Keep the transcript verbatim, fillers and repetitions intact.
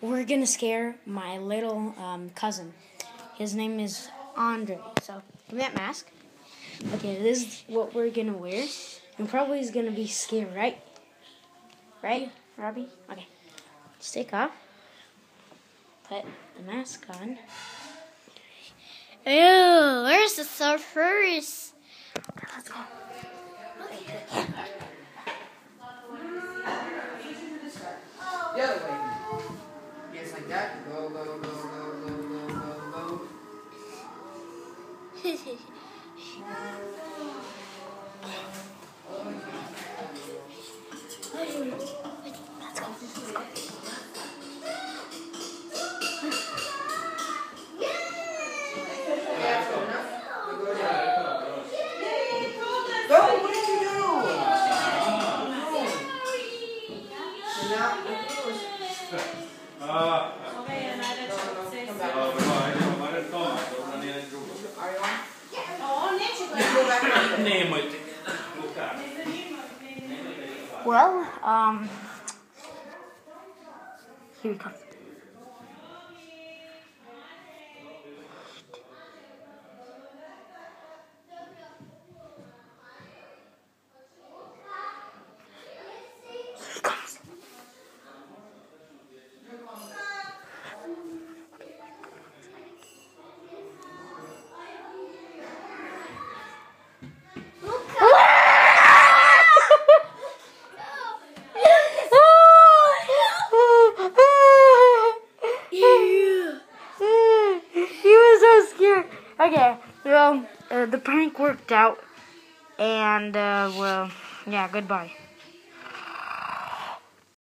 we're gonna scare my little um, cousin. His name is Andre. So give me that mask. Okay, this is what we're gonna wear. And probably is gonna be scared, right? Right, Robbie? Okay. Let's take off. Put the mask on. Ew, where's the surfers? Okay, let's go. The other way. Yes, like that. Go, go, go, go, go, go, go, go. Let's go. Let's go. Go, what did you do? Ah, Come back. ja, det var det kvar. Då var nere i gropen. Are you on? You go back up there. Nej, mojte. Luka. Well, um, here we come. Here he comes. Okay, well, uh, the prank worked out, and, uh, well, yeah, goodbye.